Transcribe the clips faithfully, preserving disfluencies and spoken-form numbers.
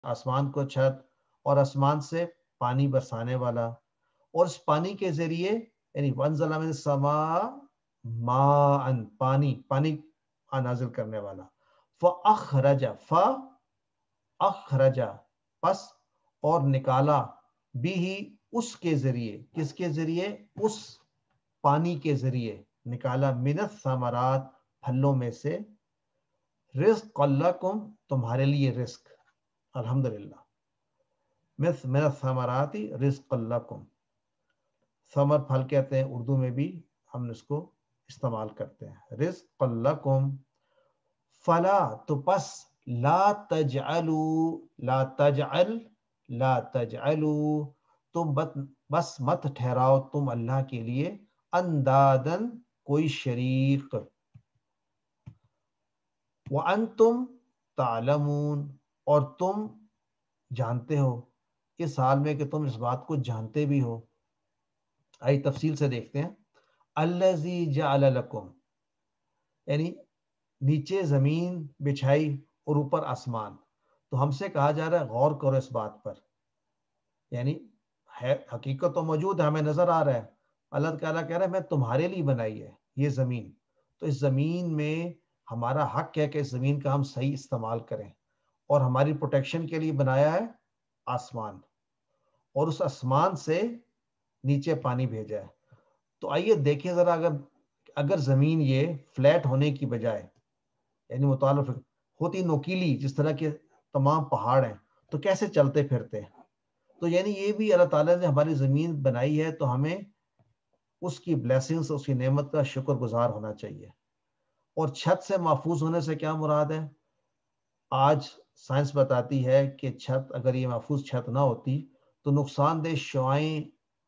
آسمان کو چھت اور آسمان سے پانی برسانے والا، اور اس پانی کے ذریعے یعنی وانزل من السماء ماء پانی پانی نازل کرنے والا، فاخرج فاخرج پس اور نکالا بھی اس کے ذریعے، کس کے ذریعے؟ اس پانی کے ذریعے نکالا، من الثمرات پھلوں میں سے، رزق لکم تمہارے لیے رزق، الحمدللہ، من الثمرات رزق لکم، ثمر پھل کہتے ہیں اردو میں بھی ہم اس کو استعمال کرتے ہیں، رزق لکم، فلا تو پس لا تجعلوا لا تجعل لا تجعلوا تم بس مت ٹھہراؤ تم اللہ کے لیے اندادن کوئی شریک، وانتم تعلمون اور تم جانتے ہو، اس حال میں کہ تم اس بات کو جانتے بھی ہو۔ آئی تفصیل سے دیکھتے ہیں، الذی جعل لکم یعنی نیچے زمین بچھائی اور اوپر آسمان، تو ہم سے کہا جا رہا ہے غور کرو اس بات پر، یعنی ہے حقیقت تو موجود ہے، ہمیں نظر آ رہا ہے، اللہ تعالیٰ کہہ رہا ہے میں تمہارے لیے بنائی ہے یہ زمین، تو اس زمین میں ہمارا حق ہے کہ اس زمین کا ہم صحیح استعمال کریں، اور ہماری پروٹیکشن کے لیے بنایا ہے آسمان، اور اس آسمان سے نیچے پانی بھیجا ہے۔ تو آئیے دیکھیں ذرا، اگر اگر زمین یہ فلیٹ ہونے کی بجائے یعنی مطالعہ ہوتی نوکیلی جس طرح کے تمام پہاڑ ہیں، تو کیسے چلتے پھرتے؟ تو یعنی یہ بھی اللہ تعالیٰ نے ہماری زمین بنائی ہے تو ہمیں اس کی بلیسنگز، اس کی نعمت کا شکر گزار ہونا چاہیے۔ اور چھت سے محفوظ ہونے سے کیا مراد ہے؟ آج سائنس بتاتی ہے کہ چھت، اگر یہ محفوظ چھت نہ ہوتی تو نقصان دہ شعاعیں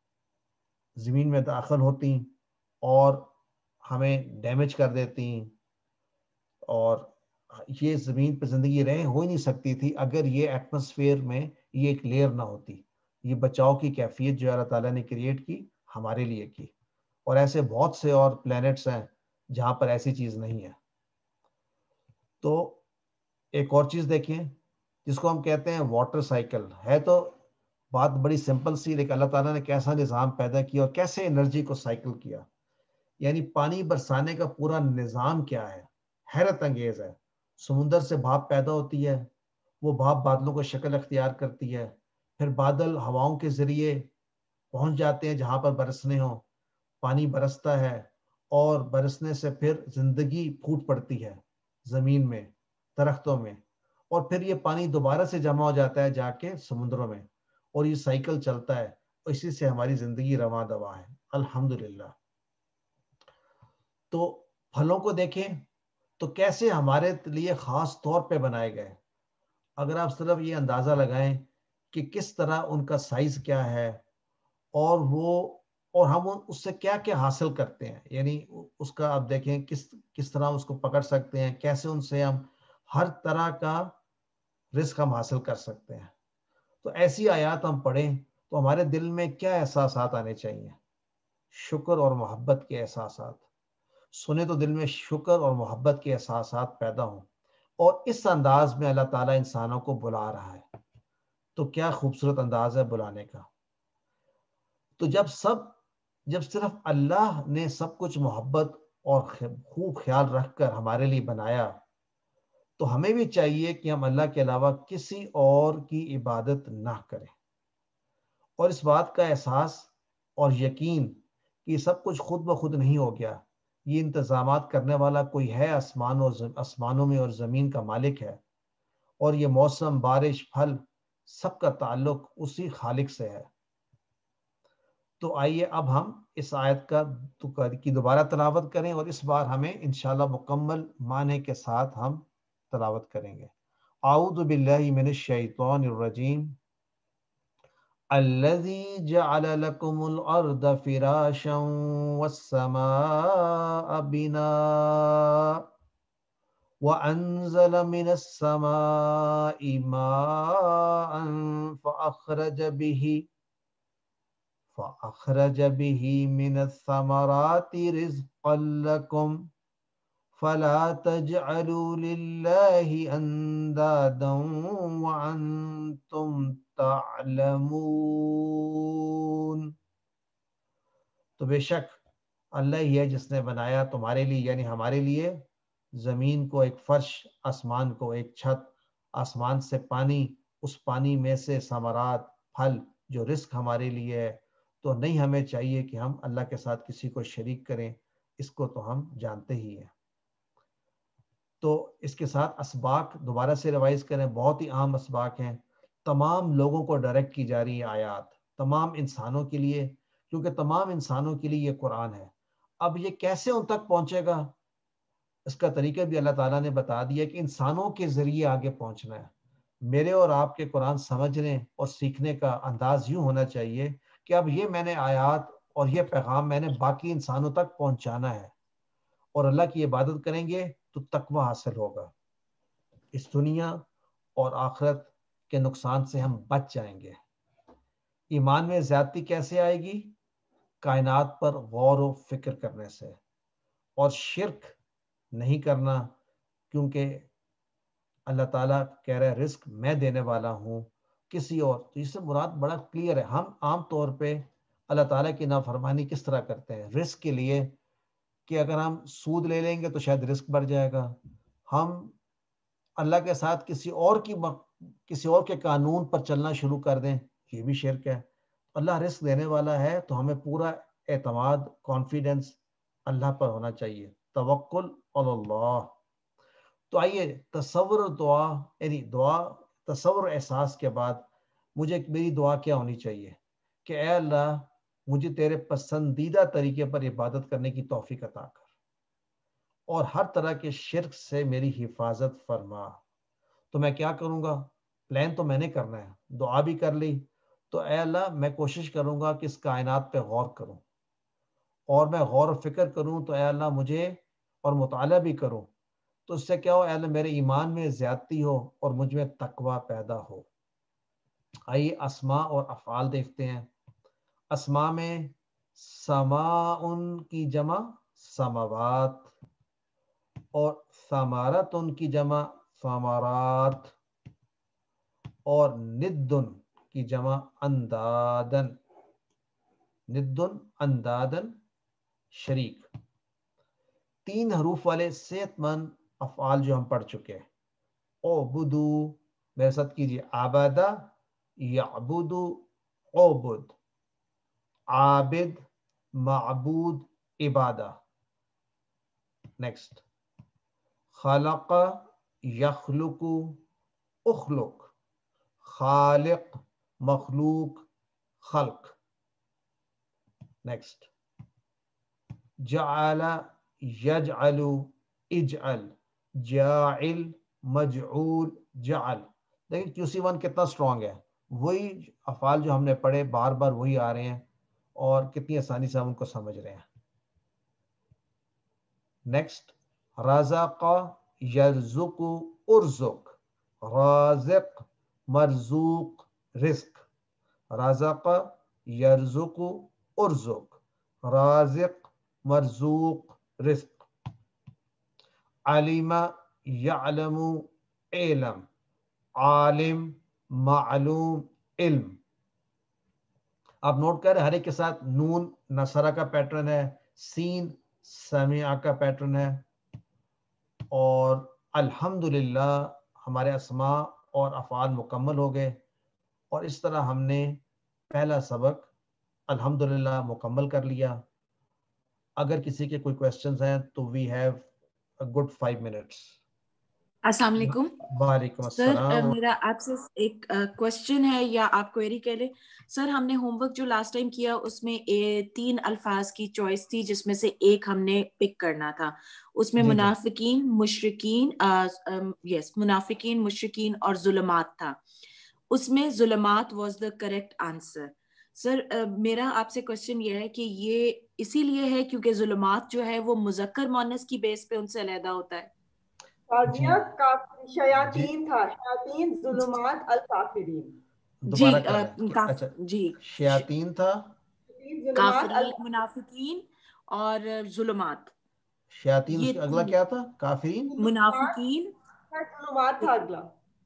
زمین میں داخل ہوتی اور ہمیں ڈیمیج کر دیتی، اور یہ زمین پہ زندگی رہ ہو ہی نہیں سکتی تھی اگر یہ ایٹماسفیئر میں یہ ایک لیئر نہ ہوتی۔ یہ بچاؤ کی کیفیت جو اللہ تعالیٰ نے کریٹ کی ہمارے لیے کی، اور ایسے بہت سے اور پلینٹس ہیں جہاں پر ایسی چیز نہیں ہے۔ تو ایک اور چیز دیکھیں جس کو ہم کہتے ہیں واٹر سائیکل، ہے تو بات بڑی سمپل سی، لیکن اللہ تعالیٰ نے کیسا نظام پیدا کیا اور کیسے انرجی کو سائیکل کیا، یعنی پانی برسانے کا پورا نظام کیا ہے، حیرت انگیز ہے۔ سمندر سے بھاپ پیدا ہوتی ہے، وہ بھاپ بادلوں کو شکل اختیار کرتی ہے، پھر بادل ہواؤں کے ذریعے پہنچ جاتے ہیں جہاں پر برسنے ہوں، پانی برستا ہے، اور برسنے سے پھر زندگی پھوٹ پڑتی ہے زمین میں، درختوں میں، اور پھر یہ پانی دوبارہ سے جمع ہو جاتا ہے جا کے سمندروں میں، اور یہ سائیکل چلتا ہے، اور اسی سے ہماری زندگی رواں دواں ہے، الحمدللہ۔ تو پھلوں کو دیکھیں تو کیسے ہمارے لیے خاص طور پہ بنائے گئے، اگر آپ صرف یہ اندازہ لگائیں کہ کس طرح ان کا سائز کیا ہے، اور وہ اور ہم اس سے کیا کیا حاصل کرتے ہیں، یعنی اس کا آپ دیکھیں کس کس طرح اس کو پکڑ سکتے ہیں، کیسے ان سے ہم ہر طرح کا رزق ہم حاصل کر سکتے ہیں۔ تو ایسی آیات ہم پڑھیں تو ہمارے دل میں کیا احساسات آنے چاہیے؟ شکر اور محبت کے احساسات سنے تو دل میں شکر اور محبت کے احساسات پیدا ہوں، اور اس انداز میں اللہ تعالیٰ انسانوں کو بلا رہا ہے، تو کیا خوبصورت انداز ہے بلانے کا۔ تو جب سب جب صرف اللہ نے سب کچھ محبت اور خوب خیال رکھ کر ہمارے لیے بنایا، تو ہمیں بھی چاہیے کہ ہم اللہ کے علاوہ کسی اور کی عبادت نہ کریں، اور اس بات کا احساس اور یقین کہ یہ سب کچھ خود بخود نہیں ہو گیا، یہ انتظامات کرنے والا کوئی ہے، آسمان اور آسمانوں میں اور زمین کا مالک ہے، اور یہ موسم، بارش، پھل، سب کا تعلق اسی خالق سے ہے۔ تو آئیے اب ہم اس آیت کا کی دوبارہ تلاوت کریں، اور اس بار ہمیں انشاءاللہ مکمل معنی کے ساتھ ہم تلاوت کریں گے۔ اعوذ باللہ من الشیطان الرجیم، الذی جعل لکم الارض فراشا والسماء بناء وانزل من السماء ماء فاخرج به فأخرج به من الثمرات رزقا لكم فلا تجعلوا للہ اندادا وانتم تعلمون. تو بے شک اللہ ہی ہے جس نے بنایا تمہارے لیے یعنی ہمارے لیے زمین کو ایک فرش، آسمان کو ایک چھت، آسمان سے پانی، اس پانی میں سے ثمرات پھل جو رزق ہمارے لیے ہے. تو نہیں ہمیں چاہیے کہ ہم اللہ کے ساتھ کسی کو شریک کریں، اس کو تو ہم جانتے ہی ہیں. تو اس کے ساتھ اسباق دوبارہ سے ریوائز کریں، بہت ہی عام اسباق ہیں، تمام لوگوں کو ڈائریکٹ کی جا رہی ہے آیات، تمام انسانوں کے لیے، کیونکہ تمام انسانوں کے لیے یہ قرآن ہے. اب یہ کیسے ان تک پہنچے گا، اس کا طریقہ بھی اللہ تعالیٰ نے بتا دیا کہ انسانوں کے ذریعے آگے پہنچنا ہے. میرے اور آپ کے قرآن سمجھنے اور سیکھنے کا انداز یوں ہونا چاہیے کہ اب یہ میں نے آیات اور یہ پیغام میں نے باقی انسانوں تک پہنچانا ہے، اور اللہ کی عبادت کریں گے تو تقوی حاصل ہوگا. اس دنیا اور آخرت کے نقصان سے ہم بچ جائیں گے. ایمان میں زیادتی کیسے آئے گی؟ کائنات پر غور و فکر کرنے سے، اور شرک نہیں کرنا، کیونکہ اللہ تعالیٰ کہہ رہا ہے رزق میں دینے والا ہوں کسی اور. تو اس سے مراد بڑا کلیئر ہے. ہم عام طور پہ اللہ تعالیٰ کی نافرمانی کس طرح کرتے ہیں؟ رزق کے لیے کہ اگر ہم سود لے لیں گے تو شاید رزق بڑھ جائے گا. ہم اللہ کے ساتھ کسی اور کی کسی اور کے قانون پر چلنا شروع کر دیں، یہ بھی شرک ہے. اللہ رزق دینے والا ہے تو ہمیں پورا اعتماد، کانفیڈنس اللہ پر ہونا چاہیے، توکل علی اللہ. تو آئیے تصور دعا یعنی دعا تصور احساس کے بعد مجھے میری دعا کیا ہونی چاہیے کہ اے اللہ مجھے تیرے پسندیدہ طریقے پر عبادت کرنے کی توفیق عطا کر، اور ہر طرح کے شرک سے میری حفاظت فرما. تو میں کیا کروں گا؟ پلان تو میں نے کرنا ہے، دعا بھی کر لی. تو اے اللہ میں کوشش کروں گا کہ اس کائنات پہ غور کروں، اور میں غور و فکر کروں تو اے اللہ مجھے اور مطالعہ بھی کروں، تو اس سے کیا ہو؟ اے اللہ میرے ایمان میں زیادتی ہو اور مجھ میں تقوی پیدا ہو. آئیے اسماء اور افعال دیکھتے ہیں. اسماء میں سماء کی جمع سماوات، اور ثمرۃ کی جمع ثمرات، اور ندن کی جمع اندادن، ندن اندادن شریک. تین حروف والے صحت مند افعال جو ہم پڑھ چکے ہیں. اعبدو، میرے ساتھ کیجیے، عبادہ یعبدو عبد، عابد معبود عبادہ. نیکسٹ، خلق یخلق اخلق، خالق مخلوق خلق. نیکسٹ، جعل یجعل اجعل، جاعل مجعول جعل. دیکھیں کیو سی ون کتنا اسٹرانگ ہے، وہی افعال جو ہم نے پڑھے بار بار وہی آ رہے ہیں، اور کتنی آسانی سے ہم ان کو سمجھ رہے ہیں. نیکسٹ، رزق یرزق ارزق، رازق مرزوق رزق، رزق یرزق ارزق، رازق مرزوق رزق. علم یعلم علم، عالم معلوم علم. آپ نوٹ کر رہے ہیں ہر ایک کے ساتھ نون نصرہ کا پیٹرن ہے، سین سمیع کا پیٹرن ہے، اور الحمدللہ ہمارے اسماء اور افعال مکمل ہو گئے. اور اس طرح ہم نے پہلا سبق الحمدللہ مکمل کر لیا. اگر کسی کے کوئی کویسچنز ہیں تو we have a good five minutes. السلام علیکم. وعلیکم سر السلام. میرا آپ سے ایک کوشچن ہے یا آپ کوئری کہہ لیں. سر ہم نے ہوم ورک جو لاسٹ ٹائم کیا اس میں تین الفاظ کی چوائس تھی جس میں سے ایک ہم نے پک کرنا تھا. اس میں منافقین مشرکین یس منافقین مشرکین اور ظلمات تھا. اس میں ظلمات was the correct answer. Sir میرا آپ سے کوشچن یہ ہے کہ یہ اسی لیے ہے کیونکہ ظلمات جو ہے وہ مذکر مؤنث کی بیس پہ ان سے علیحدہ ہوتا ہے. شیاطین تھا، شیاطین ظلمات الکافرین. جی جی شیاطین تھا، کافرین منافقین اور ظلمات. شیاطین اس یہ کے اگلا کیا تھا؟ کافرین، منافقین ظلمات تھا اگلا،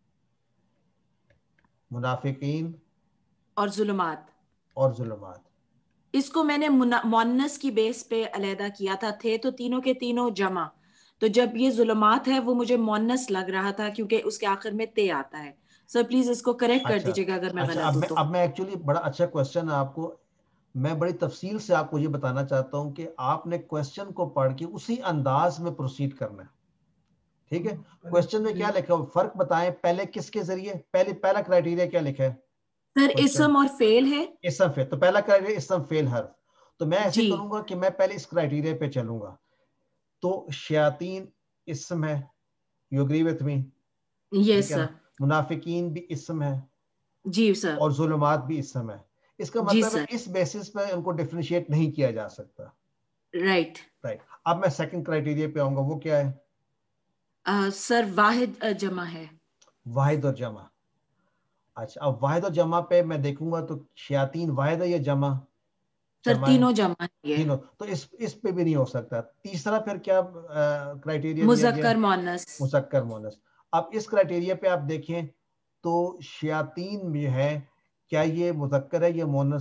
منافقین اور ظلمات. اور ظلمات. اس کو میں نے مونس کی بیس پہ علیحدہ کیا تھا، تھے تو تینوں کے تینوں جمع، تو جب یہ ظلمات ہے وہ مجھے مونس لگ رہا تھا کیونکہ اس کے آخر میں تے آتا ہے. سر پلیز اس کو کریکٹ کر اچھا دیجیے گا اگر میں اچھا غلط اب ہوں میں تو. اب میں ایکچولی بڑا اچھا کوشچن ہے آپ کو، میں بڑی تفصیل سے آپ کو یہ بتانا چاہتا ہوں کہ آپ نے کوشچن کو پڑھ کے اسی انداز میں پروسیڈ کرنا ہے. ٹھیک ہے، کوشچن میں کیا لکھا ہو فرق بتائیں، پہلے کس کے ذریعے، پہلے پہلا کرائٹیریا کیا لکھا ہے؟ سر اسم اور فعل ہے. اسم فعل، تو پہلا کرائٹیریا اسم فعل حرف. تو میں ایسے جی کروں گا کہ میں پہلے اس کرائٹیریا پہ چلوں گا. تو شیاطین اسم ہے، you agree with me? Yes ٹھیک ہے نا. سر. منافقین بھی اسم ہے جی سر. اور ظلمات بھی اسم ہے. اس کا جی مطلب ہے سر. اس بیسس پہ ان کو ڈیفرینشیٹ نہیں کیا جا سکتا. رائٹ. رائٹ. اب میں سیکنڈ کرائٹیریا پہ آؤں گا، وہ کیا ہے؟ سر واحد جمع ہے. واحد اور جمع. اچھا اب واحد اور جمع پہ میں دیکھوں گا تو شیاطین واحد ہے یا جمع؟ سر جمع ہے، تینوں جمع ہے. تینوں. تو اس اس پہ بھی نہیں ہو سکتا. تیسرا پھر کیا کرائٹیریا دیا گیا؟ مذکر مؤنث. مذکر مؤنث. اب اس کرائٹیریا پہ آپ دیکھیں تو شیاطین بھی ہے، کیا یہ مذکر ہے یا مؤنث؟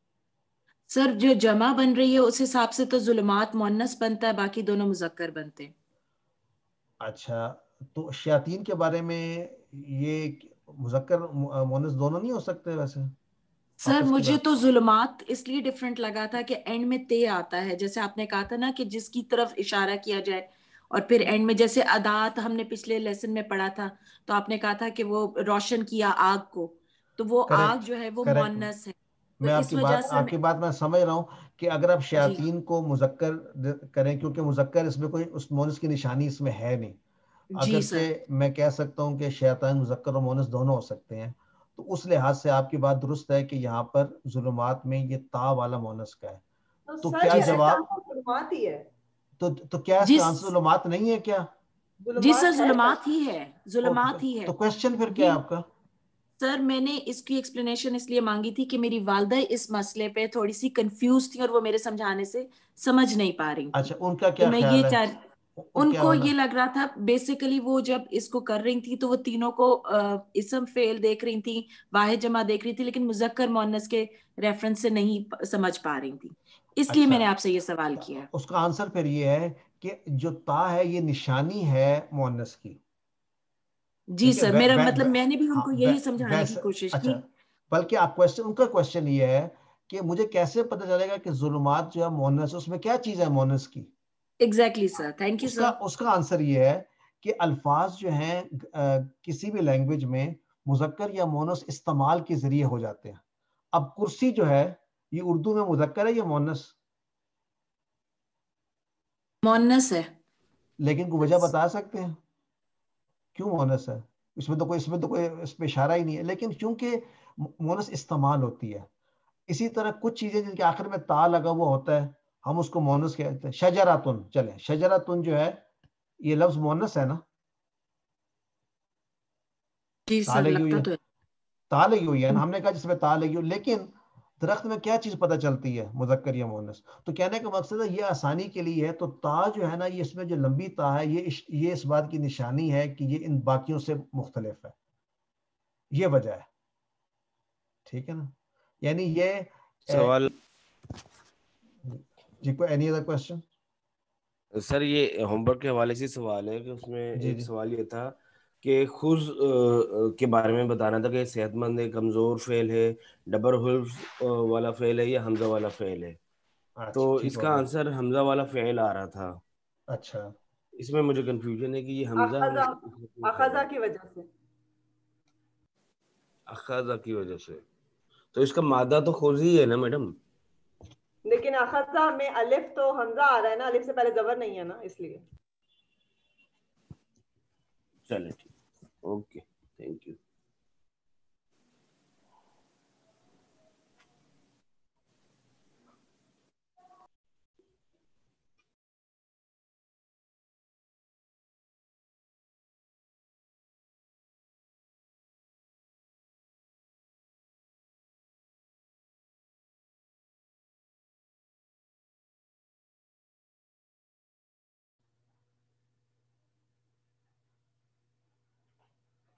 سر جو جمع بن رہی ہے اس حساب سے تو ظلمات مؤنث بنتا ہے، باقی دونوں مذکر بنتے ہیں. اچھا تو شیاطین کے بارے میں یہ مذکر مؤنث دونوں نہیں ہو سکتے ویسے سر آپس کی مجھے بات؟ تو ظلمات اس لیے ڈیفرنٹ لگا تھا کہ اینڈ میں تے آتا ہے، جیسے آپ نے کہا تھا نا کہ جس کی طرف اشارہ کیا جائے، اور پھر اینڈ میں جیسے ادات ہم نے پچھلے لیسن میں پڑھا تھا، تو آپ نے کہا تھا کہ وہ روشن کیا آگ کو، تو وہ آگ کریکٹ جو ہے وہ کریکٹ. مؤنث ہے. تو میں آپ اس کی وجہ بات سے آپ میں کی بات میں سمجھ رہا ہوں کہ اگر آپ جی شیاطین کو مذکر کریں، کیونکہ مذکر اس میں کوئی اس مونس کی نشانی اس میں ہے نہیں، جی سر. اگرچہ میں کہہ سکتا ہوں کہ شیطان مذکر اور مونس دونوں ہو سکتے ہیں. تو اس لحاظ سے آپ کی بات درست ہے کہ یہاں پر ظلمات میں یہ تا والا مونس کا ہے. تو تو سر کیا جی کریکٹ جواب، آنسر ظلمات ہی ہے. تو تو کیا اس جی کا آنسر ظلمات نہیں ہے کیا؟ جی سر ظلمات ہے سر. ظلمات ہی ہے، ظلمات ہی ہے. تو کوشچن پھر کیا یہ ہے آپ کا؟ سر میں نے اس کی ایکسپلینیشن اس لیے مانگی تھی کہ میری والدہ اس مسئلے پہ تھوڑی سی کنفیوز تھی اور وہ میرے سمجھانے سے سمجھ نہیں پا رہی تھی. اچھا ان کا تو کیا میں یہ خیال ہے، چاہ وہ ان کیا کو ہونا؟ یہ لگ رہا تھا بیسیکلی وہ جب اس کو کر رہی تھی تو وہ تینوں کو اسم فعل دیکھ رہی تھی، واحد جمع دیکھ رہی تھی، لیکن مذکر مؤنث کے ریفرنس سے نہیں سمجھ پا رہی تھی. اس لیے میں اچھا نے آپ سے یہ سوال کیا. اس کا آنسر پھر یہ ہے کہ جو تا ہے یہ نشانی ہے مؤنث کی. جی ٹھیک ہے سر، وے- میرا وے- مطلب وے- میں نے بھی ان ہاں کو وے- یہی سمجھانے کی ویسے کوشش اچھا، کی. بلکہ آپ کوشچن ان کا کوشچن یہ ہے کہ مجھے کیسے پتہ چلے گا کہ ظلمات جو ہے مؤنث، اس میں کیا چیز ہے مؤنث کی؟ ایگزیکٹلی سر، تھینک یو اس کا سر. اس کا آنسر یہ ہے کہ الفاظ جو ہیں کسی بھی لینگویج میں مذکر یا مؤنث استعمال کے ذریعے ہو جاتے ہیں. اب کرسی جو ہے یہ اردو میں مذکر ہے یا مؤنث؟ مؤنث ہے. لیکن کوئی وجہ بتا سکتے ہیں کیوں مونس ہے؟ اس میں تو کوئی اس میں تو کوئی اس پہ اشارہ ہی نہیں ہے، لیکن چونکہ مونس استعمال ہوتی ہے. اسی طرح کچھ چیزیں جن کے آخر میں تا لگا ہوا ہوتا ہے ہم اس کو مونس کہتے ہیں. شجراتن، چلیں شجراتن جو ہے یہ لفظ مونس ہے نا، جی تا سر لگی ہوئی لگتا ہے، تو ہے. تا لگی ہوئی ہے نا، ہم نے کہا جس میں تا لگی ہوئی، لیکن درخت میں کیا چیز پتہ چلتی ہے مذکر یا مؤنث؟ تو کہنے کا مقصد ہے یہ آسانی کے لیے ہے. تو تا جو ہے نا یہ اس میں جو لمبی تا ہے یہ یہ اس بات کی نشانی ہے کہ یہ ان باقیوں سے مختلف ہے، یہ وجہ ہے. ٹھیک ہے نا، یعنی یہ سوال جی کوئی اینی ادر کوسچن؟ سر یہ ہوم ورک کے حوالے سے سوال ہے کہ اس میں جی ایک جی سوال یہ تھا کہ خز کے بارے میں بتانا تھا کہ صحت مند ہے، کمزور فعل ہے، ڈبل حرف والا فعل ہے یا حمزہ والا فعل ہے. تو اچھا ٹھیک اس ہو کا گیا. آنسر حمزہ والا فعل آ رہا تھا. اچھا اس میں مجھے کنفیوژن ہے کہ یہ حمزہ ہے اخذا، یا فعل اخذا ہے. کی وجہ سے. اخذہ کی وجہ سے، تو اس کا مادہ تو خز ہی ہے نا میڈم. لیکن اخذا میں الف تو حمزہ آ رہا ہے نا، الف سے پہلے زبر نہیں ہے نا، اس لیے. چلے ٹھیک، اوکے، تھینک یو.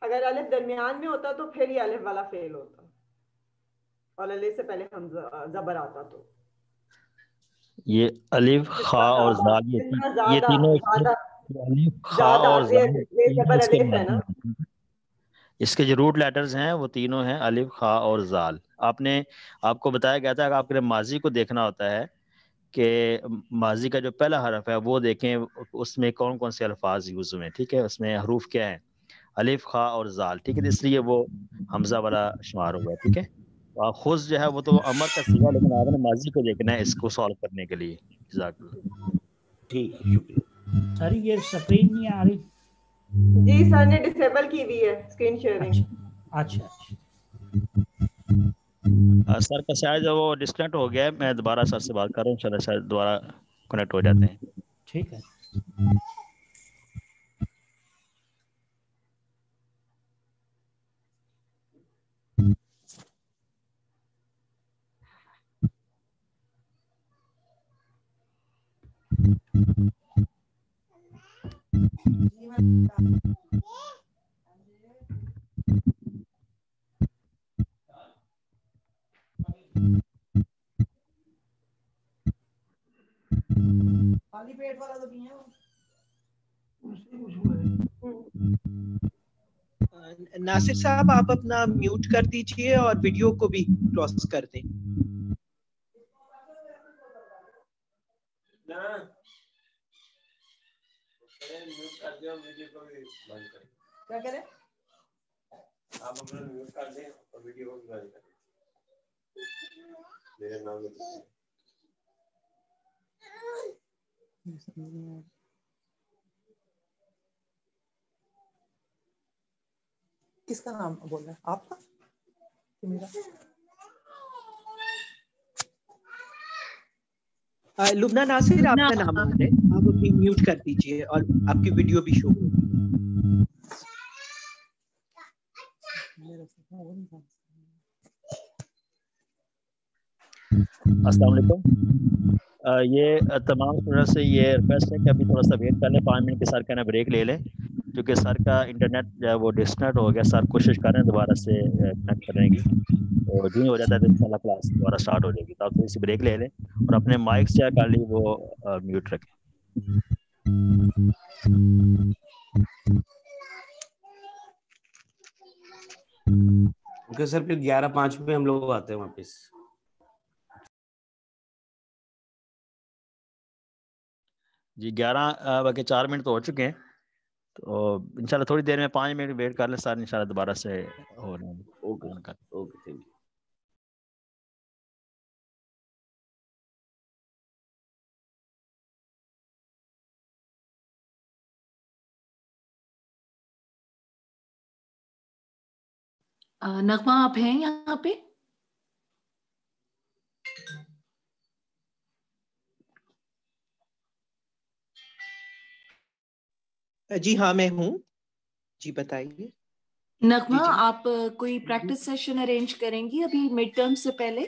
اگر الف درمیان میں ہوتا تو پھر یہ الف والا فعل ہوتا, اور الف سے پہلے حمزہ زبر آتا تو یہ الف خا اور زال یہ تینوں الف خا اور زال زبر الف ہے نا, اس کے جو روٹ لیٹرز ہیں وہ تینوں ہیں الف خا اور زال. آپ نے آپ کو بتایا گیا تھا کہ آپ کے ماضی کو دیکھنا ہوتا ہے کہ ماضی کا جو پہلا حرف ہے وہ دیکھیں اس میں کون کون سے الفاظ یوز ہوئے ہیں. ٹھیک ہے, اس میں حروف کیا ہیں, الف خا اور زال. ٹھیک ہے, اس لیے وہ حمزہ والا شمار ہوا. ٹھیک ہے, خود جو ہے وہ تو امر کا سیگا, لیکن آپ نے ماضی کو دیکھنا ہے اس کو سالو کرنے کے لیے. جزاک اللہ. ٹھیک ہے, شکریہ. سر یہ سکرین نہیں آ رہی. جی سر نے ڈسیبل کی ہوئی ہے اسکرین شیئرنگ. اچھا اچھا سر کا شاید وہ ڈسکنیکٹ ہو گیا ہے, میں دوبارہ سر سے بات کر رہا ہوں, انشاءاللہ شاید دوبارہ کنیکٹ ہو جاتے ہیں. ٹھیک ہے. ناصر صاحب آپ اپنا میوٹ کر دیجئے اور ویڈیو کو بھی کلوز کر دیں. کیا کریں, آپ اپنا میوٹ کر دیں اور ویڈیو کو بند کر دیں. میرے نام کس کا نام بول رہے ہیں آپ کا میرا؟ لبنہ ناصر آپ کا نام آ رہا ہے, آپ اپنی میوٹ کر دیجئے اور آپ کی ویڈیو بھی شو ہو. السلام علیکم. یہ تمام اسٹوڈنٹ سے یہ ریکویسٹ ہے کہ ابھی تھوڑا سا ویٹ کر لیں, پانچ منٹ کے سر کا نا بریک لے لیں, کیونکہ سر کا انٹرنیٹ جو ہے وہ ڈسکنیکٹ ہو گیا. سر کوشش کریں دوبارہ سے کنیکٹ کرنے کی, اور جو ہی ہو جاتا ہے تو انشاءاللہ کلاس دوبارہ اسٹارٹ ہو جائے گی. تو آپ تھوڑی سی بریک لے لیں اور اپنے مائکس چیک کر لی وہ میوٹ رکھیں. اوکے سر, پھر گیارہ پانچ پہ ہم لوگ آتے ہیں واپس. جی گیارہ باقی چار منٹ تو ہو چکے ہیں, تو انشاءاللہ تھوڑی دیر میں پانچ منٹ ویٹ کر لیں سر, انشاءاللہ دوبارہ سے ہو رہے ہیں. Okay okay, thank you. نغمہ آپ ہیں یہاں پہ؟ جی ہاں میں ہوں, جی بتائیے. نغمہ جی جی. آپ کوئی پریکٹس سیشن ارینج کریں گی ابھی مڈ ٹرم سے پہلے؟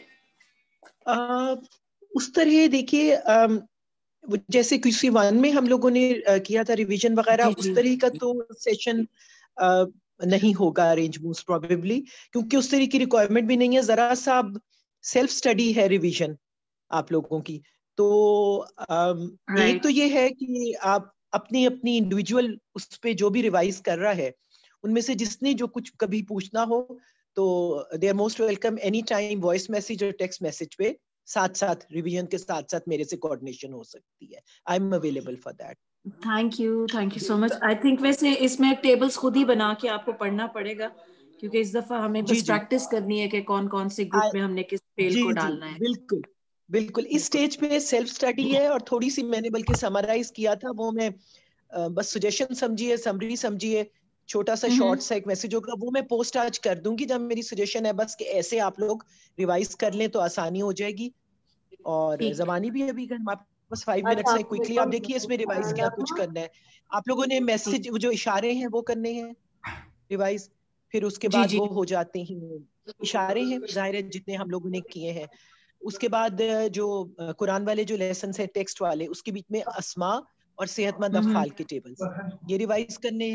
اس طرح دیکھیے جیسے کسی ون میں ہم لوگوں نے کیا تھا ریویژن وغیرہ, جی اس جی. طرح کا تو سیشن نہیں ہوگا ارینج موسٹ پروبیبلی, کیونکہ اس طرح کی ریکوائرمنٹ بھی نہیں ہے. ذرا سا سیلف اسٹڈی ہے ریویژن آپ لوگوں کی. تو ایک تو یہ ہے کہ آپ اپنی اپنی انڈیویجول اس پہ جو بھی ریوائز کر رہا ہے ان میں سے جس نے جو کچھ کبھی پوچھنا ہو تو they are most welcome any time voice message اور ٹیکسٹ میسج پہ, ساتھ ساتھ ریویژن کے ساتھ ساتھ میرے سے کوآرڈینیشن ہو سکتی ہے. I am available for that. Thank you thank you so much. I think ویسے اس میں ٹیبلز خود ہی بنا کے آپ کو پڑھنا پڑے گا, کیونکہ اس دفعہ ہمیں بس پریکٹس کرنی ہے کہ کون کون سے گروپ میں ہم نے کس فیل کو ڈالنا ہے. بالکل بالکل, اس سٹیج پہ سیلف اسٹڈی ہے, اور تھوڑی سی میں نے بلکہ سمرائز کیا تھا وہ میں بس سجیشن سمجھیے, سمری سمجھیے, چھوٹا سا شارٹ سا ایک میسج ہوگا وہ میں پوسٹ آج کر دوں گی. جب میری سجیشن ہے بس کہ ایسے آپ لوگ ریوائز کر لیں تو آسانی ہو جائے گی. اور زبانی بھی ابھی بس فائیو منٹس ہیں, کوئکلی آپ دیکھیے اس میں ریوائز کیا کچھ کرنا ہے. آپ لوگوں نے میسج جو اشارے ہیں وہ کرنے ہیں ریوائز, پھر اس کے بعد وہ ہو جاتے ہیں اشارے ہیں ظاہر ہے جتنے ہم لوگوں نے کیے ہیں. اس کے بعد جو قرآن والے جو لیسنس ہیں ٹیکسٹ والے, اس کے بیچ میں اسماء اور صحت مند افعال کے ٹیبلز یہ ریوائز کرنے ہیں.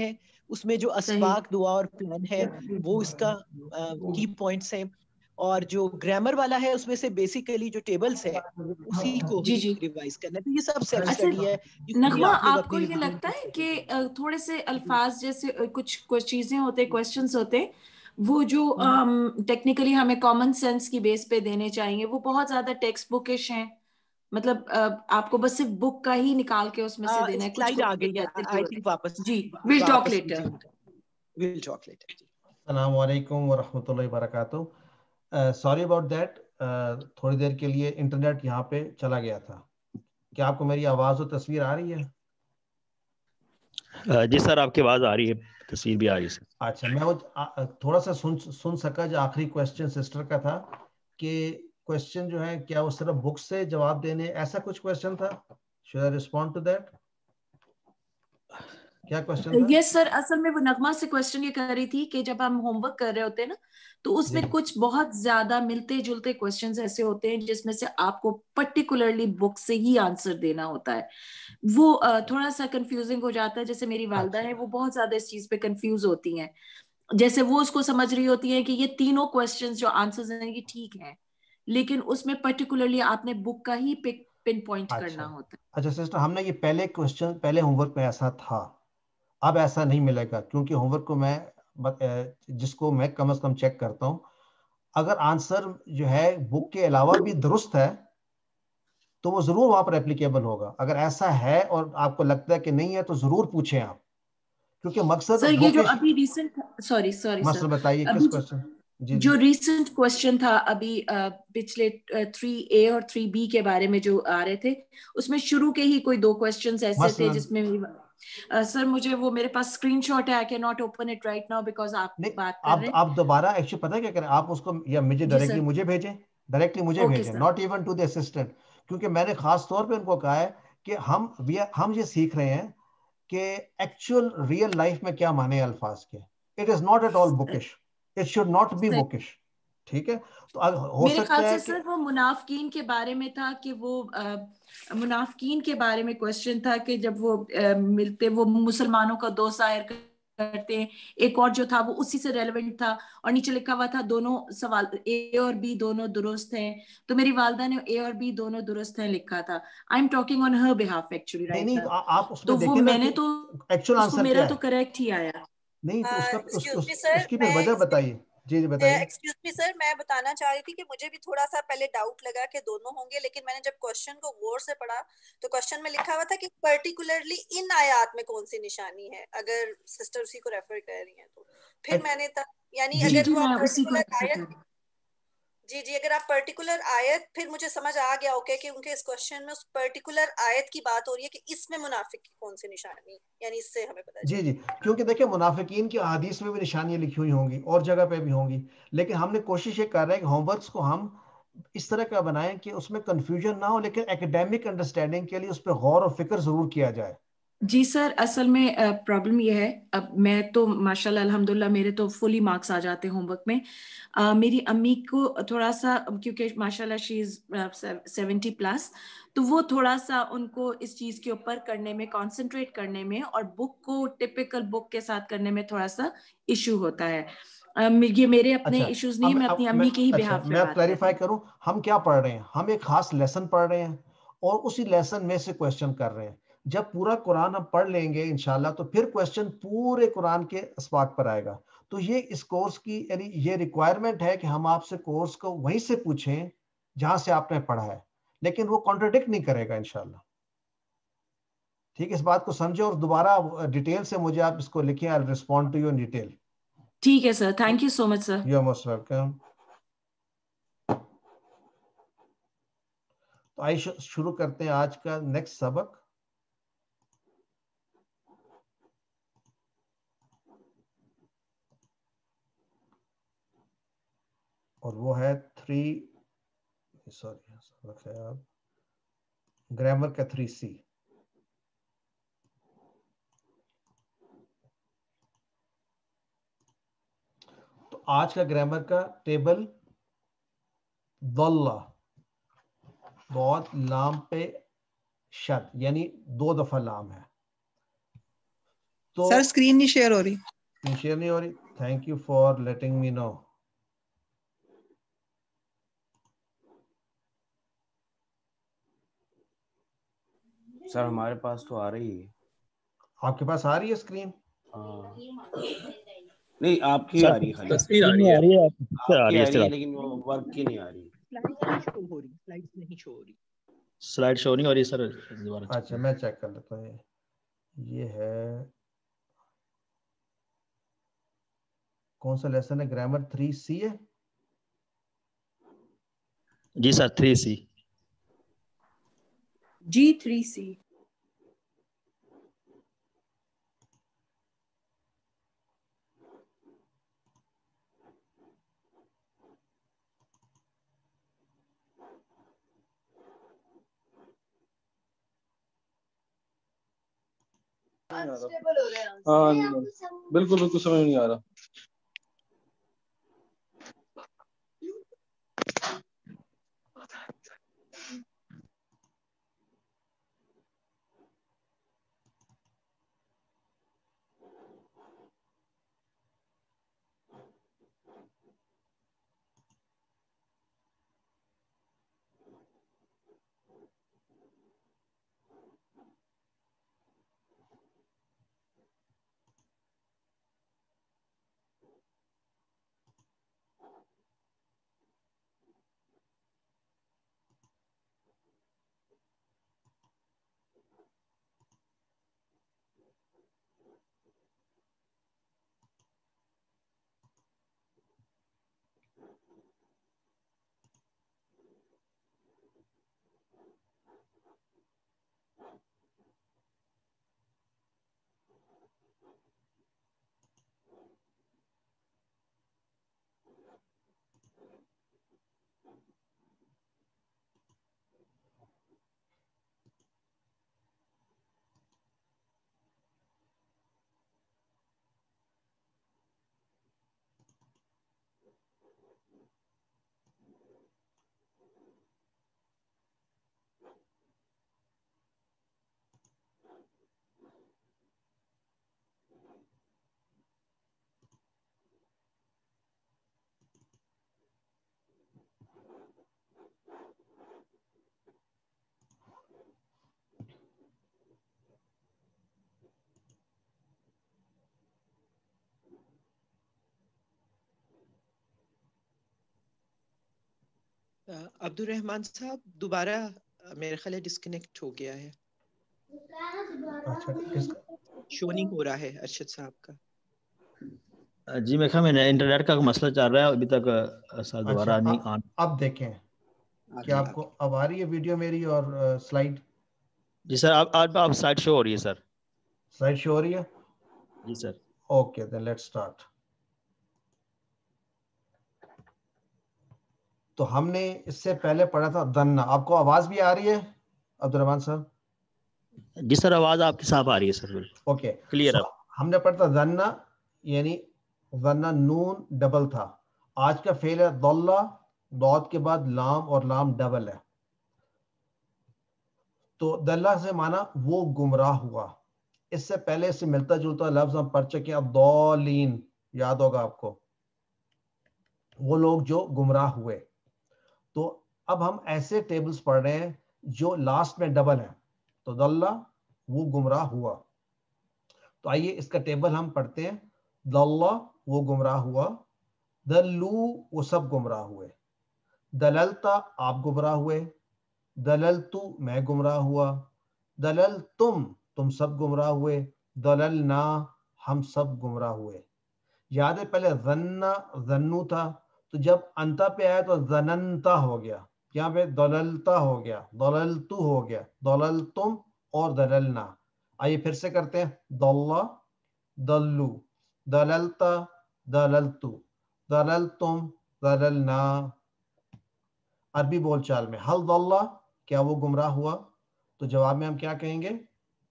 اس میں جو اسباق دعا اور پلان ہے وہ اس کا کی پوائنٹس ہیں، اور جو گرامر والا ہے اس میں سے بیسیکلی جو ٹیبلز ہے اسی کو جی ہی جی ریوائز کرنا ہے. تو یہ سب سیلف اچھا اسٹڈی ہے جس میں نغمہ، آپ لوگ آپ کو اپنی یہ لگتا ہے کہ تھوڑے سے الفاظ جیسے کچھ کچھ چیزیں ہوتے کوشچنس ہوتے وہ جو ٹیکنیکلی ہمیں کامن سینس کی بیس پہ دینے چاہیے وہ بہت زیادہ ٹیکسٹ بکش ہیں، مطلب آپ کو بس صرف بک کا ہی نکال کے اس میں سے دینا ہے؟ کچھ سلائیڈ آ گئی ہے آئی تھنک واپس جی ویل ٹاک واپس لیٹر. We'll talk later. السلام علیکم ورحمۃ اللہ وبرکاتہ. سوری اباؤٹ دیٹ، تھوڑی دیر کے لیے انٹرنیٹ یہاں پہ چلا گیا تھا. کیا آپ کو میری آواز و تصویر آ رہی ہے؟ جی سر آپ کی آواز آ رہی ہے، تصویر بھی آ رہی ہے سر. اچھا، میں وہ تھوڑا سا سن سن سکا جو آخری کوشچن سسٹر کا تھا کہ کوشچن جو ہے کیا وہ صرف بک سے جواب دینے، ایسا کچھ کوشچن تھا؟ Should I respond to that? کیا کوشچن تھا؟ یس سر، اصل میں وہ نغمہ سے کوشچن یہ کر رہی تھی کہ جب ہم ہوم ورک کر رہے ہوتے ہیں نا تو اس میں کچھ بہت زیادہ ملتے جلتے کوشچنز ایسے ہوتے ہیں جس میں سے آپ کو پرٹیکولرلی بک سے ہی آنسر دینا ہوتا ہے. وہ تھوڑا سا کنفیوزنگ ہو جاتا ہے. جیسے میری والدہ ہے وہ بہت زیادہ اس چیز پہ کنفیوز ہوتی ہیں، جیسے وہ اس کو سمجھ رہی ہوتی ہے کہ یہ تینوں کوشچنز جو آنسرز ہیں یہ ٹھیک ہیں، لیکن اس میں پرٹیکولرلی آپ نے بک کا ہی پن پوائنٹ کرنا ہوتا ہے. اچھا سسٹر، ہم نے یہ پہلے کوشچن پہلے ہوم ورک میں ایسا تھا، اب ایسا نہیں ملے گا کیونکہ ہوم ورک کو میں جس کو میں کم از کم چیک کرتا ہوں، اگر آنسر جو ہے بک کے علاوہ بھی درست ہے تو وہ ضرور وہاں پر اپلیکیبل ہوگا. اگر ایسا ہے اور آپ کو لگتا ہے کہ نہیں ہے تو ضرور پوچھیں آپ، کیونکہ مقصد سر یہ جو بکش ابھی ریسنٹ سوری سوری سر مسئلہ بتائیے ابھی کس کوشچن؟ جی جو ریسنٹ کوشچن تھا ابھی پچھلے تھری اے اور تھری بی کے بارے میں جو آ رہے تھے، اس میں شروع کے ہی کوئی دو کوشچنز ایسے تھے جس میں سر مجھے وہ میرے پاس اسکرین شاٹ ہے، I can not open it right now because آپ بات کر رہے ہیں. آپ دوبارہ ایکچولی پتہ کیا کریں، آپ اس کو یا مجھے ڈائریکٹلی مجھے بھیجیں ڈائریکٹلی مجھے بھیجیں not even to the assistant, کیونکہ میں نے خاص طور پہ ان کو کہا ہے کہ ہم ہم یہ سیکھ رہے ہیں کہ ایکچوئل ریئل لائف میں کیا معنی الفاظ کے. It is not at all بکش، اٹ شوڈ ناٹ بی بکش. ٹھیک ہے، تو ہو میرے خیال سکتا سے ہے کہ سر وہ منافقین کے بارے میں تھا کہ وہ منافقین کے بارے میں کوشچن تھا کہ جب وہ ملتے وہ مسلمانوں کا دوست ظاہر کرتے ہیں. ایک اور جو تھا وہ اسی سے ریلیونٹ تھا اور نیچے لکھا ہوا تھا دونوں سوال اے اور بی دونوں درست ہیں، تو میری والدہ نے اے اور بی دونوں درست ہیں لکھا تھا. I am talking on her behalf actually right now. آپ اس میں تو وہ دیکھیں نا میں نے تو ایکچوئل اس کو آنسر میرا کیا تو ہے. کریکٹ ہی آیا. نہیں تو اس کا ایکسکیوز می سر، اس کی پھر وجہ بتائیے. جی جی بتائیے. ایکسکیوز می سر، میں بتانا چاہ رہی تھی کہ مجھے بھی تھوڑا سا پہلے ڈاؤٹ لگا کہ دونوں ہوں گے، لیکن میں نے جب کوشچن کو غور سے پڑھا تو کوشچن میں لکھا ہوا تھا کہ پرٹیکولرلی ان آیات میں کون سی نشانی ہے، اگر سسٹر اسی کو ریفر کر رہی ہیں تو پھر میں نے یعنی اگر وہ پرٹیکولر آیت جی جی اگر آپ پرٹیکولر آیت، پھر مجھے سمجھ آ گیا اوکے کہ ان کے اس کوشچن میں اس پرٹیکولر آیت کی بات ہو رہی ہے کہ اس میں منافق کی کون سی نشانی، یعنی اس سے ہمیں پتہ جی جی کیونکہ دیکھیں منافقین کی احادیث میں بھی نشانیاں لکھی ہوئی ہوں گی اور جگہ پہ بھی ہوں گی، لیکن ہم نے کوشش یہ کر رہے ہیں کہ ہوم ورکس کو ہم اس طرح کا بنائیں کہ اس میں کنفیوژن نہ ہو، لیکن ایکیڈیمک انڈرسٹینڈنگ کے لیے اس پہ غور و فکر ضرور کیا جائے. جی سر، اصل میں پرابلم یہ ہے، اب میں تو ماشاء اللہ الحمد للہ میرے تو فلی مارکس آ جاتے ہیں ہوم ورک میں. میری امی کو تھوڑا سا کیونکہ ماشاء اللہ شی از سیونٹی پلس، تو وہ تھوڑا سا ان کو اس چیز کے اوپر کرنے میں کانسنٹریٹ کرنے میں اور بک کو ٹپیکل بک کے ساتھ کرنے میں تھوڑا سا ایشو ہوتا ہے. یہ میرے اپنے ایشوز نہیں، میں اپنی امی کے ہی بہاف پہ میں بات کلیریفائی کروں، ہم کیا پڑھ رہے ہیں، ہم ایک خاص لیسن پڑھ رہے ہیں اور اسی لیسن میں سے کوشچن کر رہے ہیں. جب پورا قرآن ہم پڑھ لیں گے انشاءاللہ تو پھر کوشچن پورے قرآن کے اسباق پر آئے گا. تو یہ اس کورس کی یعنی یہ ریکوائرمنٹ ہے کہ ہم آپ سے کورس کو وہیں سے پوچھیں جہاں سے آپ نے پڑھا ہے، لیکن وہ کانٹرڈکٹ نہیں کرے گا انشاءاللہ. ٹھیک ہے، اس بات کو سمجھو اور دوبارہ ڈیٹیل سے مجھے آپ اس کو لکھیں. I'll respond to you in detail. ٹھیک ہے sir, thank you so much sir. You are most welcome. تو آئیے شروع کرتے ہیں آج کا نیکسٹ سبق. اور وہ ہے تھری سوری سبق ہے آپ گرامر کا تھری سی. تو آج کا گرامر کا ٹیبل ضلع بہت لام پہ شد یعنی دو دفعہ لام ہے. تو سر اسکرین نہیں شیئر ہو رہی شیئر نہیں ہو رہی. Thank you for letting me know. Sir ہمارے پاس تو آ رہی ہے. آپ کے پاس آ رہی ہے اسکرین؟ نہیں آپ کی آ رہی ہے خالی. تصویر آ رہی ہے آپ کی آ رہی ہے لیکن وہ ورک کی نہیں آ رہی. سلائڈز نہیں شو ہو رہی. سلائڈ شو نہیں ہو رہی سر. اچھا میں چیک کر لیتا ہوں. یہ ہے کون سا لیسن ہے؟ گرامر تھری سی ہے. جی سر تھری سی. جی تھری سی. ہاں بالکل بالکل سمجھ نہیں آ رہا. عبد الرحمان صاحب دوبارہ میرے خیال ہے ڈسکنیکٹ ہو گیا ہے. شو نہیں ہو رہا ہے ارشد صاحب کا. جی میں خیال میں انٹرنیٹ کا مسئلہ چل رہا ہے ابھی تک سر دوبارہ نہیں آن. اب دیکھیں کیا آپ کو اب آ رہی ہے ویڈیو میری اور سلائیڈ؟ جی سر اب اب اب سلائیڈ شو ہو رہی ہے سر. سلائیڈ شو ہو رہی ہے؟ جی sir. Okay then let's start. تو ہم نے اس سے پہلے پڑھا تھا دنا. آپ کو آواز بھی آ رہی ہے عبد الرحمان صاحب؟ جی سر آواز آپ کی صاف آ رہی ہے سر. Okay clear. اب ہم نے پڑھا تھا دنا یعنی دنا نون ڈبل تھا. آج کا فعل ہے ضل. ضاد کے بعد لام اور لام ڈبل ہے. تو دلہ سے مانا وہ گمراہ ہوا. اس سے پہلے اس سے ملتا جلتا لفظ ہم پڑھ چکے. اب ضالین یاد ہوگا آپ کو، وہ لوگ جو گمراہ ہوئے. تو اب ہم ایسے ٹیبلز پڑھ رہے ہیں جو لاسٹ میں ڈبل ہیں. تو دلہ وہ گمراہ ہوا. تو آئیے اس کا ٹیبل ہم پڑھتے ہیں. دلہ وہ گمراہ ہوا. دلو وہ سب گمراہ ہوئے. دللتا آپ گمراہ ہوئے. دللتو میں گمراہ ہوا. دللتم تم سب گمراہ ہوئے. دللنا ہم سب گمراہ ہوئے. یاد ہے پہلے ظنّا ظنّو تھا، تو جب انتا پہ آیا تو ظننتا ہو گیا. یہاں پہ دللتا ہو گیا، دللتو ہو گیا، دللتم اور دللنا. آئیے پھر سے کرتے ہیں. دلّا دلو، دللتا دللتو، دللتم دللنا. عربی بول چال میں حل ضل کیا وہ گمراہ ہوا؟ تو جواب میں ہم کیا کہیں گے؟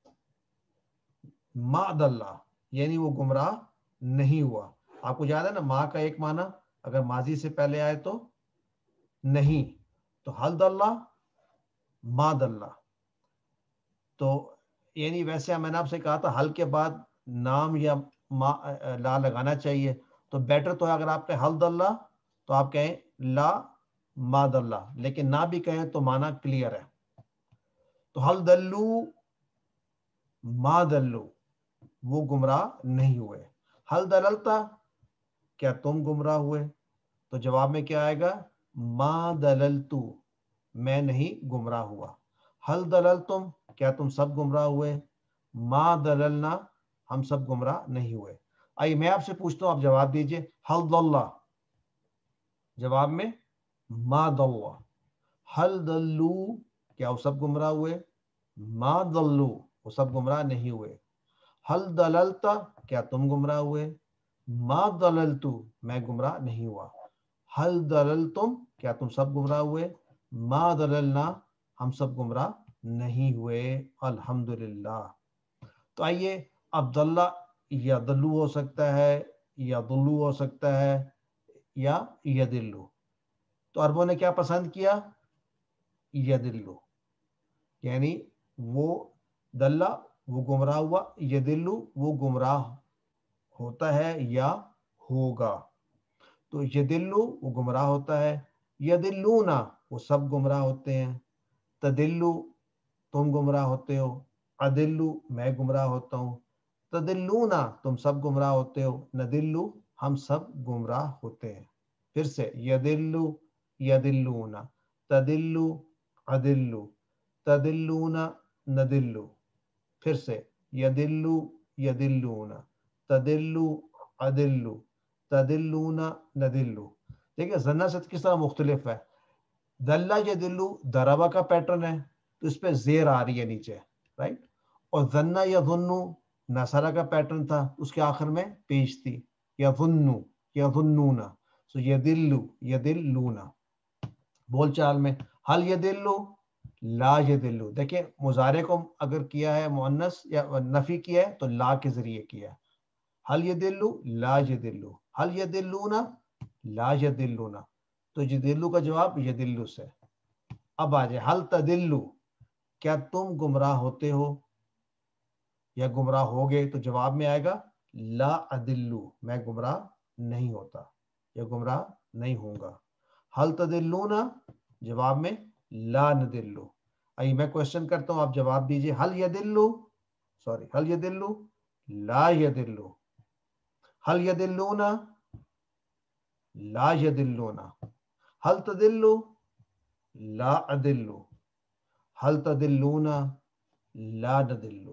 ما ضل یعنی وہ گمراہ نہیں ہوا. آپ کو یاد ہے نا ما کا ایک معنی اگر ماضی سے پہلے آئے تو نہیں. تو حل ضل ما ضل. تو یعنی ویسے میں نے آپ سے کہا تھا حل کے بعد نام یا ما لا لگانا چاہیے تو بیٹر تو ہے اگر آپ کہیں حل دلہ تو آپ کہیں لا ما دلہ، لیکن نہ بھی کہیں تو معنی کلیئر ہے. تو حل دلو ما دلو، وہ گمراہ نہیں ہوئے. حل دللتا، کیا تم گمراہ ہوئے؟ تو جواب میں کیا آئے گا؟ ما دللتو، میں نہیں گمراہ ہوا. حل دللتم، کیا تم سب گمراہ ہوئے؟ ما دللنا، ہم سب گمراہ نہیں ہوئے. آئیے میں آپ سے پوچھتا ہوں، آپ جواب دیجئے. حل دلہ، جواب میں ما دلہ. حل دلو، کیا وہ سب گمراہ ہوئے؟ ما دلو، وہ سب گمراہ نہیں ہوئے. حل دللتا، کیا تم گمراہ ہوئے؟ ما دللتو، میں گمراہ نہیں ہوا. حل دللتم، کیا تم سب گمراہ ہوئے؟ ما دللنا، ہم سب گمراہ نہیں ہوئے. الحمدللہ. تو آئیے اب دلہ یا دلو ہو سکتا ہے یا دلو ہو سکتا ہے یا یدلو. تو عربوں نے کیا پسند کیا؟ یدلو، یعنی وہ دلہ وہ گمراہ ہوا، یدلو وہ گمراہ ہوتا ہے یا ہوگا. تو یدلو وہ گمراہ ہوتا ہے، یدلونا وہ سب گمراہ ہوتے ہیں، تدلو تم گمراہ ہوتے ہو، ادلو میں گمراہ ہوتا ہوں، تدلونا تم سب گمراہ ہوتے ہو، ندلو ہم سب گمراہ ہوتے ہیں. پھر سے یدلو یدلونا، تدلو ادلو، تدلونا ندلو. پھر سے یدلو یدلونا، تدلو ادلو، تدلونا ندلو. دیکھیں زنہ سے کس طرح مختلف ہے. دلہ یدلو دربہ کا پیٹرن ہے تو اس پہ زیر آ رہی ہے نیچے، رائٹ. اور ظنہ یا ظنو نصرہ کا پیٹرن تھا، اس کے آخر میں پیش تھی، یا ظنو یا ظنونا. سو یدلو یدلونا. بول چال میں حل یدلو لا یدلو. دیکھیں مضارع کو اگر کیا ہے مؤنث یا نفی کیا ہے تو لا کے ذریعے کیا ہے. حل یدلو لا یدلو، حل یدلونا لا یدلونا. تو یدلو کا جواب یدلو سے. اب آ جائے حل تدلو، کیا تم گمراہ ہوتے ہو یا گمراہ ہوگے؟ تو جواب میں آئے گا لا ادلو، میں گمراہ نہیں ہوتا یا گمراہ نہیں ہوں گا. حل تدلونا، جواب میں لا ندلو. آئیے میں کوشچن کرتا ہوں، آپ جواب دیجئے. حل یدلو سوری حل یدلو لا یدلو، حل یدلونا لا یدلونا، حل تدلو لا ادلو، حل تدلونا لا ندلو.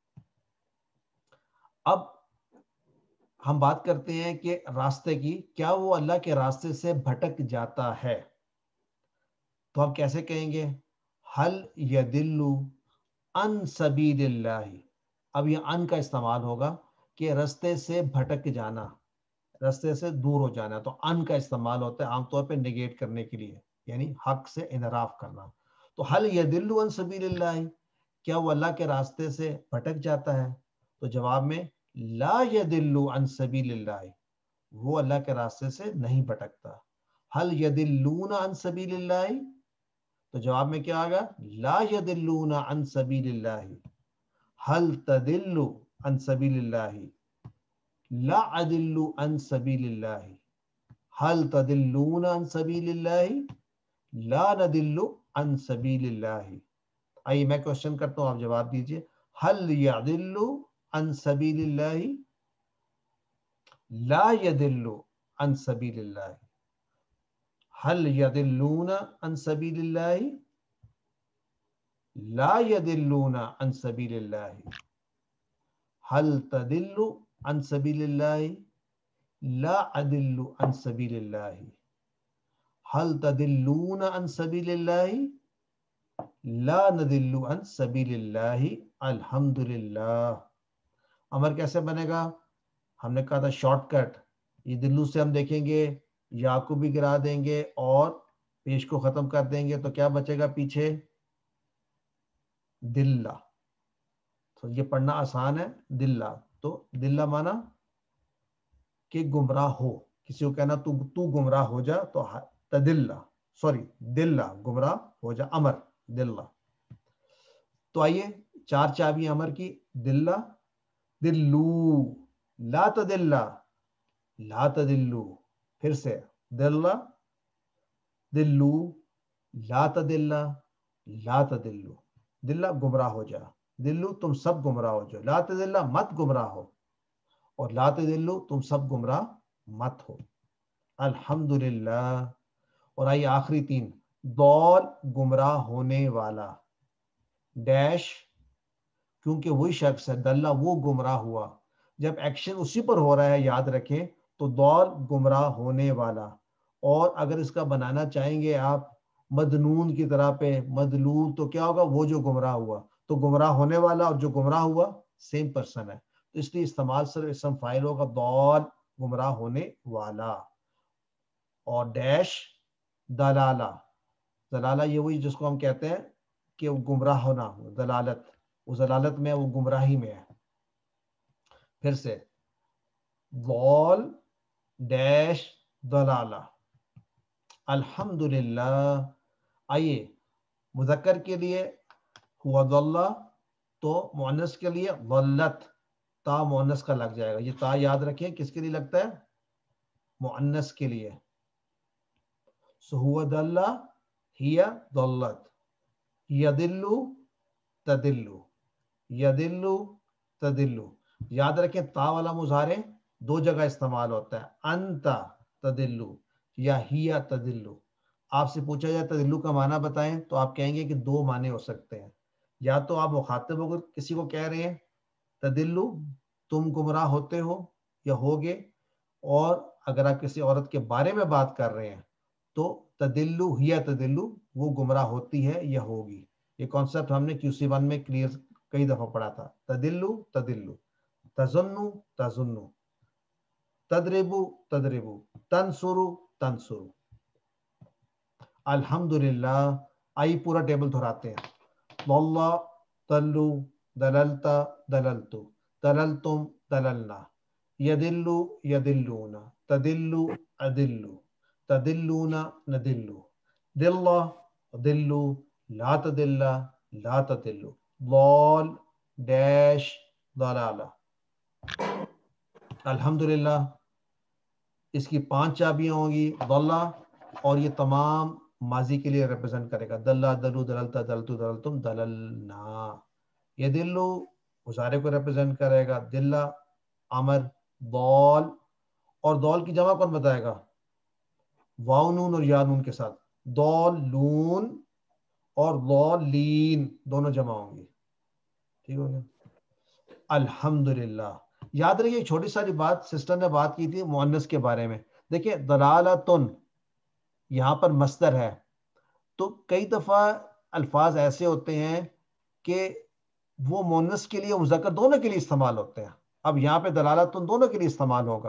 اب ہم بات کرتے ہیں کہ راستے کی، کیا وہ اللہ کے راستے سے بھٹک جاتا ہے؟ تو ہم کیسے کہیں گے؟ حل یدلو ان سبیل اللہ. اب یہ ان کا استعمال ہوگا کہ راستے سے بھٹک جانا، راستے سے دور ہو جانا. تو ان کا استعمال ہوتا ہے عام طور پہ نگیٹ کرنے کے لیے، یعنی حق سے انحراف کرنا. تو حل یدلو ان سبیل اللہ، کیا وہ اللہ کے راستے سے بھٹک جاتا ہے؟ تو جواب میں لا یدلو عن سبیل اللہ، وہ اللہ کے راستے سے نہیں بھٹکتا. حل یدلون عن سبیل اللہ، تو جواب میں کیا آگا؟ لا یدلون عن سبیل اللہ. حل تدل عن سبیل اللہ، لا ادل عن سبیل اللہ. حل تدلون عن سبیل اللہ، لا ندل عن سبیل اللہ. آئیے میں کوشچن کرتا ہوں، آپ جواب دیجئے. حل یدل عن سبیل اللہ، لا یدل عن سبیل اللہ. حل یدلون عن سبیل اللہ، لا یدلون عن سبیل اللہ. حل تدل عن سبیل اللہ، لا ادل عن سبیل اللہ. حل تدلون عن سبیل اللہ، لا ندل عن سبیل اللہ. الحمدللہ. امر کیسے بنے گا؟ ہم نے کہا تھا شارٹ کٹ. یہ دلو سے ہم دیکھیں گے یا کو بھی گرا دیں گے اور پیش کو ختم کر دیں گے تو کیا بچے گا پیچھے؟ دلہ. تو یہ پڑھنا آسان ہے دلہ. تو دلہ مانا کہ گمراہ ہو، کسی کو کہنا تو تو گمراہ ہو جا تو تدلہ سوری دلہ گمراہ ہو جا. امر دلہ. تو آئیے چار چابی امر کی. دلہ دلو لا تدلا لا تدلو، پھر سے دلا دلو لا تدلا لا تدلو، دلا گمراہ ہو جا، دلو تم سب گمراہ ہو جاؤ، لا تدلا مت گمراہ ہو، اور لا تدلو تم سب گمراہ مت ہو. الحمدللہ. اور آئیے آخری تین، ضال گمراہ ہونے والا، ڈیش کیونکہ وہی شخص ہے، دلہ وہ گمراہ ہوا، جب ایکشن اسی پر ہو رہا ہے یاد رکھیں تو ضال گمراہ ہونے والا. اور اگر اس کا بنانا چاہیں گے آپ مدنون کی طرح پہ مدلول تو کیا ہوگا، وہ جو گمراہ ہوا، تو گمراہ ہونے والا اور جو گمراہ ہوا سیم پرسن ہے، تو اس لیے استعمال صرف اسم فاعل ہوگا ضال گمراہ ہونے والا. اور ڈیش دلالہ، دلالہ یہ وہی جس کو ہم کہتے ہیں کہ وہ گمراہ ہونا، دلالت، وہ دلالت میں وہ گمراہی میں ہے. پھر سے ضال ڈیش دلالہ. الحمدللہ. آئیے مذکر کے لیے ہوا ضل، تو مؤنث کے لیے ضلت، تا مؤنث کا لگ جائے گا. یہ تا یاد رکھیں کس کے لیے لگتا ہے، مؤنث کے لیے. سو ہوا دل ہی ضلت، یدلو تدلو یدلو تدلو. یاد رکھیں تا والا مضارع دو جگہ استعمال ہوتا ہے، انت تدلو یا ہی تدلو. آپ سے پوچھا جائے تدلو کا معنی بتائیں تو آپ کہیں گے کہ دو معنی ہو سکتے ہیں، یا تو آپ مخاطب ہو کر کسی کو کہہ رہے ہیں تدلو تم گمراہ ہوتے ہو یا ہوگے، اور اگر آپ کسی عورت کے بارے میں بات کر رہے ہیں تو تدلو ہی تدلو وہ گمراہ ہوتی ہے یا ہوگی. یہ کانسیپٹ ہم نے کیو سی ون میں کلیئر کئی دفعہ پڑھا تھا. تدلو تدلو، تظنو تظنو، تدربو تدربو، تنصرو تنصرو. الحمدللہ. آئی پورا ٹیبل دہراتے ہیں. واللہ تلو دللتا دللتو دللتم دللنا، یدلو یدلون، تدلو ادلو تدلون ندلو، دلہ دلو لا تدلہ لا تدلو، ضال ڈیش ضلالہ. الحمدللہ. اس کی پانچ چابیاں ہوں گی. ضلہ، اور یہ تمام ماضی کے لیے ریپرزینٹ کرے گا، دلہ دلو دللتا دلتو دللتم دللنا. یدلو مضارع کو ریپرزینٹ کرے گا، دلہ امر، ضال، اور ضال کی جمع کون بتائے گا، واو نون اور یا نون کے ساتھ، ضالون اور ضالین دونوں جمع ہوں گی. ٹھیک ہو گیا. الحمدللہ. یاد رکھیے ایک چھوٹی ساری بات سسٹر نے بات کی تھی مؤنث کے بارے میں. دیکھیں دلالتن یہاں پر مصدر ہے، تو کئی دفعہ الفاظ ایسے ہوتے ہیں کہ وہ مؤنث کے لیے مذکر دونوں کے لیے استعمال ہوتے ہیں. اب یہاں پہ دلالتن دونوں کے لیے استعمال ہوگا،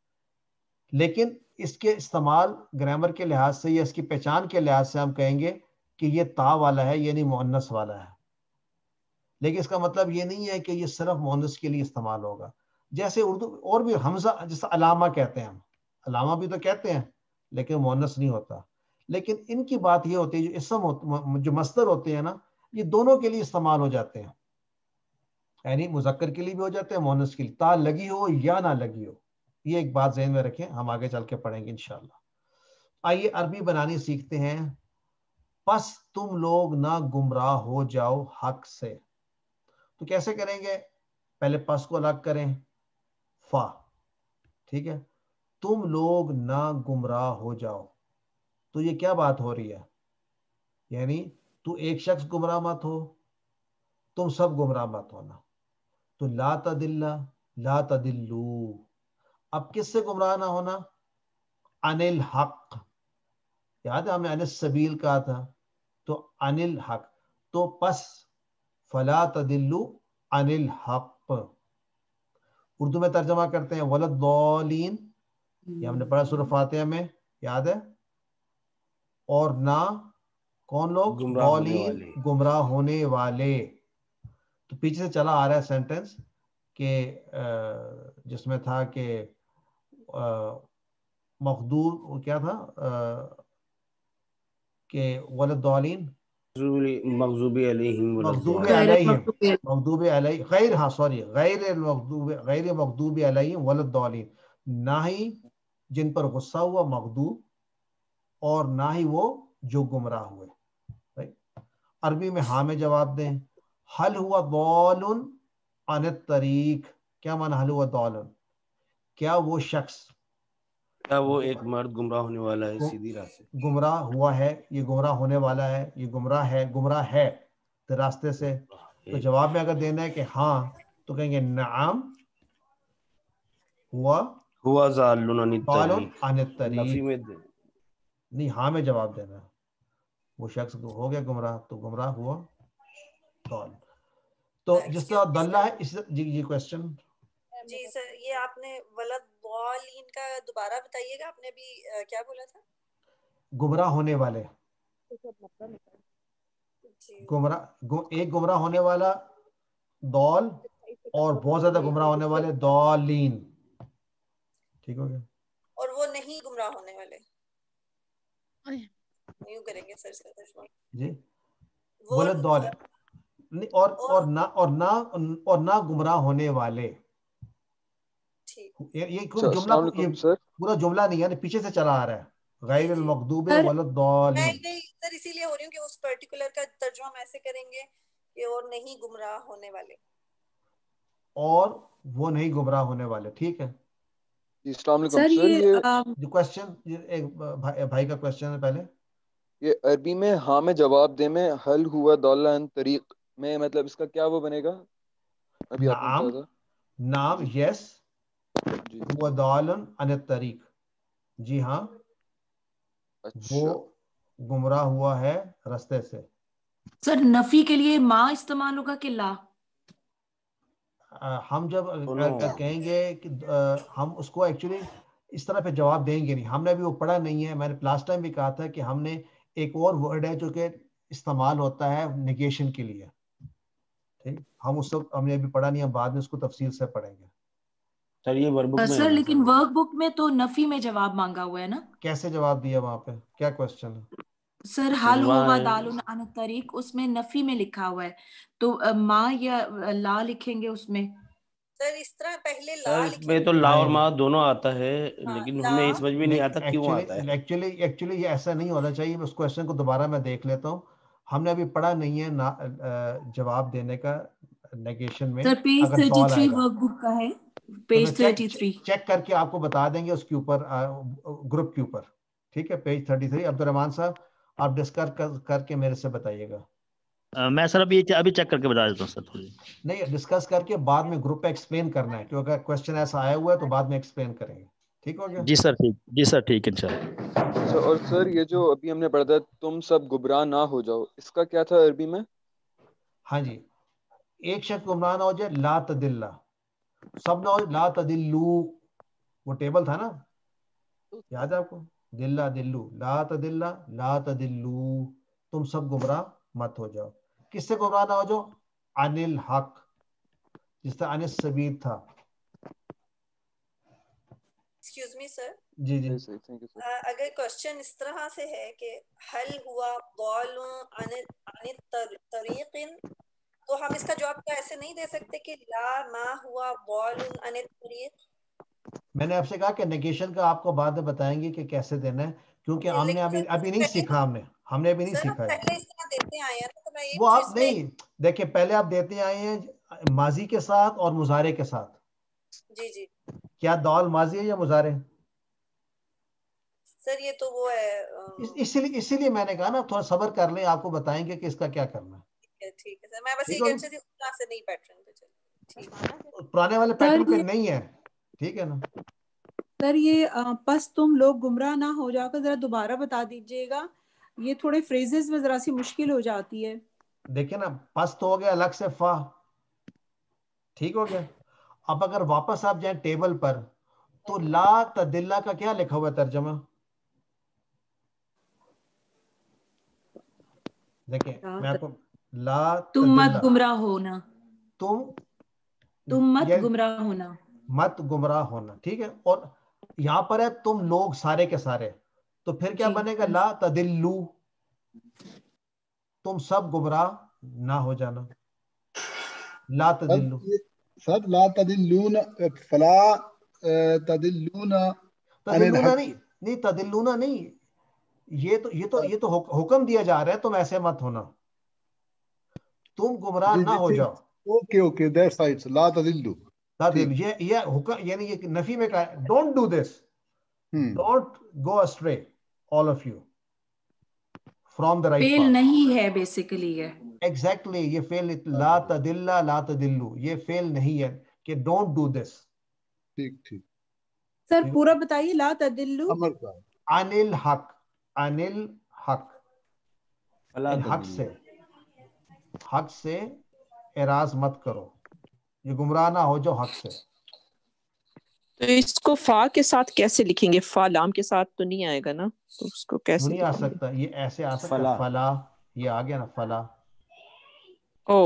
لیکن اس کے استعمال گرامر کے لحاظ سے یا اس کی پہچان کے لحاظ سے ہم کہیں گے کہ یہ تا والا ہے یعنی مؤنث والا ہے. لیکن اس کا مطلب یہ نہیں ہے کہ یہ صرف مؤنث کے لیے استعمال ہوگا. جیسے اردو اور بھی حمزہ جیسا علامہ کہتے ہیں، ہم علامہ بھی تو کہتے ہیں لیکن مؤنث نہیں ہوتا. لیکن ان کی بات یہ ہوتی ہے جو اسم جو مصدر ہوتے ہیں نا، یہ دونوں کے لیے استعمال ہو جاتے ہیں، یعنی مذکر کے لیے بھی ہو جاتے ہیں مؤنث کے لیے، تا لگی ہو یا نہ لگی ہو. یہ ایک بات ذہن میں رکھیں، ہم آگے چل کے پڑھیں گے انشاءاللہ. آئیے عربی بنانی سیکھتے ہیں. پس تم لوگ نہ گمراہ ہو جاؤ حق سے. تو کیسے کریں گے، پہلے پس کو الگ کریں، فا، ٹھیک ہے. تم لوگ نہ گمراہ ہو جاؤ، تو یہ کیا بات ہو رہی ہے، یعنی تو ایک شخص گمراہ مت ہو، تم سب گمراہ مت ہونا. تو لا تدل لا تدلو، اب کس سے گمراہ نہ ہونا، عن الحق. یاد ہے ہمیں عن السبیل کہا تھا، تو عن الحق. تو پس فلا تدلو عن الحق. اردو میں ترجمہ کرتے ہیں ولضالین، یہ ہم نے پڑھا سورہ فاتحہ میں، یاد ہے. اور نہ کون لوگ، گمراہ ہونے ضالین والے. گمراہ ہونے والے. تو پیچھے سے چلا آ رہا ہے سینٹنس کہ جس میں تھا کہ مغضوب کیا تھا کہ ولضالین مغضوبی علیہم مغضوب علیہم مغضوب علیہ غیر ہاں سوری غیر المغضوب غیر مغضوب علیہم وللضالین، نہ ہی جن پر غصہ ہوا مغضوب اور نہ ہی وہ جو گمراہ ہوئے. عربی میں ہاں میں جواب دیں. حل ہوا ضال عن الطریق، کیا معنی حل ہوا ضال؟ کیا وہ شخص کیا وہ ایک مرد گمراہ ہونے والا ہے سیدھی راہ سے؟ گمراہ ہوا ہے، یہ گمراہ ہونے والا ہے، یہ گمراہ ہے گمراہ ہے تو راستے سے. تو جواب میں اگر دینا ہے کہ ہاں تو کہیں گے نعم ہوا ہوا ضال عن ضال الطریق. عن نفی الطریق، میں نہیں ہاں میں جواب دینا ہے. وہ شخص ہو گیا گمراہ تو گمراہ ہوا ضال. تو جس طرح دلہ ہے اس جی جی کوشچن. جی سر یہ آپ نے ولد ضالین کا دوبارہ بتائیے گا، آپ نے بھی کیا بولا تھا؟ گمراہ ہونے والے. گمراہ ایک گمراہ ہونے والا ضال اور بہت زیادہ گمراہ ہونے والے ضالین. ٹھیک ہو گیا. اور وہ نہیں گمراہ ہونے والے یوں کریں گے سر سے جی ولد ضال اور اور نہ اور نہ اور نہ گمراہ ہونے والے. یہ جملہ یہ پورا جملہ نہیں ہے، پیچھے سے چلا آ رہا ہے غیر المغضوب وللضالین. میں سر اسی لیے ہو رہی ہوں کہ اس پرٹیکولر کا ترجمہ ہم ایسے کریں گے کہ اور نہیں گمراہ ہونے والے، اور وہ نہیں گمراہ ہونے والے. ٹھیک ہے. السلام علیکم سر. سر یہ جو کوشچن ایک بھائی کا کوشچن ہے پہلے، یہ عربی میں ہاں میں جواب دے میں حل ہوا ضال عن طریق میں مطلب اس کا کیا وہ بنے گا؟ ابھی آپ نے نعم بتایا تھا. نعم یس ہوا ضال عن الطریق، جی ہاں وہ گمراہ ہوا ہے راستے سے. سر نفی کے لیے ما استعمال ہوگا کہ لا؟ ہم جب کہیں گے کہ ہم اس کو ایکچولی اس طرح پہ جواب دیں گے نہیں، ہم نے ابھی وہ پڑھا نہیں ہے. میں نے لاسٹ ٹائم بھی کہا تھا کہ ہم نے ایک اور ورڈ ہے جو کہ استعمال ہوتا ہے نیگیشن کے لیے. ٹھیک، ہم اس وقت ہم نے ابھی پڑھا نہیں، ہم بعد میں اس کو تفصیل سے پڑھیں گے. سر یہ ورک بک میں سر لیکن ورک بک میں تو نفی میں جواب مانگا ہوا ہے نا. کیسے جواب دیا وہاں پہ؟ کیا کوشچن ہے سر؟ حل ہوا ضال عن الطریق اس میں نفی میں لکھا ہوا ہے، تو ما یا لا لکھیں گے اس میں؟ سر اس طرح پہلے لا سر اس میں تو لا اور ما دونوں آتا ہے، لیکن ہمیں اس سمجھ میں نہیں آتا کیوں آتا ہے. ایکچولی ایکچولی یہ ایسا نہیں ہونا چاہیے. اس کوشچن کو دوبارہ میں دیکھ لیتا ہوں. ہم نے ابھی پڑھا نہیں ہے جواب دینے کا نیگیشن میں. سر پیج اگر سوال آئے تینتیس گا ورک بک کا ہے، تو میں پیج تینتیس. چیک کر کے آپ کو بتا دیں گے اس کے اوپر گروپ کے اوپر. ٹھیک ہے، پیج تینتیس. عبد الرحمان صاحب آپ ڈسکس کر کے میرے سے بتائیے گا. میں سر ابھی ابھی چیک کر کے بتا دیتا ہوں سر. تھوڑی نہیں ڈسکس کر کے بعد میں گروپ پہ ایکسپلین کرنا ہے، کیونکہ کوشچن ایسا آیا ہوا ہے تو بعد میں ایکسپلین کریں گے. ٹھیک ہو گیا؟ جی سر ٹھیک. جی سر ٹھیک انشاءاللہ. اور سر یہ جو ابھی ہم نے پڑھا تھا تم سب گمراہ نہ ہو جاؤ، اس کا کیا تھا عربی میں؟ ہاں جی، ایک شخص گمراہ نہ ہو جائے لا تدلّا، سب نہ ہو لا تدلّو. وہ ٹیبل تھا نا، یاد ہے آپ کو؟ دلّا دلّو لا تدلّا لا تدلّو، تم سب گمراہ مت ہو جاؤ. کس سے گمراہ نہ ہو جاؤ؟ عن الحق، جس طرح عن السبیل تھا. ایکسکیوز می سر. جی جی اگر کوشچن اس طرح سے ہے کہ حل ہوا ضال عن طریق، تو ہم اس کا جواب کیا ایسے نہیں دے سکتے کہ لا ما ہوا ضال عن طریق؟ میں نے آپ سے کہا کہ نیگیشن کا آپ کو بعد میں بتائیں گے کہ کیسے دینا ہے، کیونکہ ہم نے ابھی ابھی نہیں سیکھا. ہم نے ہم نے ابھی نہیں سیکھا ہے. پہلے اس طرح دیتے آئے ہیں تو میں یہ وہ آپ نہیں دیکھیں، پہلے آپ دیتے آئے ہیں ماضی کے ساتھ اور مضارع کے ساتھ. جی جی. کیا دال ماضی ہے یا مضارع؟ سر یہ تو وہ ہے، اسی لیے اسی لیے میں نے کہا نا تھوڑا صبر کر لیں، آپ کو بتائیں گے کہ اس کا کیا کرنا ہے. ٹھیک ہے سر. میں بس یہ کہنا چاہتی ہوں اس طرح سے نہیں پیٹرن پہ چلیں، پرانے والے پیٹرن پہ نہیں ہے. ٹھیک ہے نا سر؟ یہ پس تم لوگ گمراہ نہ ہو جاؤ کر ذرا دوبارہ بتا دیجیے گا، یہ تھوڑے فریزز میں ذرا سی مشکل ہو جاتی ہے. دیکھیں نا، پس تو ہو گیا الگ سے فا. ٹھیک ہو گیا. اب اگر واپس آپ جائیں ٹیبل پر تو لا تدلّا کا کیا لکھا ہوا ہے ترجمہ؟ دیکھیں میں آپ کو لا تم مت تدلّا، گمراہ ہونا، تم تم مت گمراہ ہونا، مت گمراہ ہونا. ٹھیک ہے. اور یہاں پر ہے تم لوگ سارے کے سارے، تو پھر کیا بنے گا؟ لا تدلّو. तुम सब गुमराह ना हो जाना. ला तदिल्लु सर ला तदिल्लून फला तदिल्लून अनिल तदिल्लूना हक. नहीं नहीं तदिल्लूना नहीं, ये तो ये तो ये तो हुक- हुक्म दिया जा रहा है तुम ऐसे मत होना, तुम गुमराह जी ना जी हो ठीक. जाओ. Okay okay that's right. ला तदिल्लू. तदिल्लु ये ये हुक्म यानी ये नफी में कहा, don't do this, hmm don't go astray all of you from the right fail path. नहीं है बेसिकली ये. एग्जैक्टली ये फेल, ला तदिल्ला ला तदिल्लु, ये फेल नहीं है कि डोंट डू दिस. ठीक ठीक. सर पूरा बताइए. ला तदिल्लु अमर का अनिल हक, अनिल हक, फला इन हक से, हक से एराज मत करो, ये गुमराह ना हो जाओ हक से. तो इसको फा के साथ कैसे लिखेंगे? फा लाम के साथ तो नहीं आएगा ना, तो उसको कैसे नहीं आ लिखेंगे? सकता, ये ऐसे आ सकता फला. है, फला, ये आ गया ना फला. ओ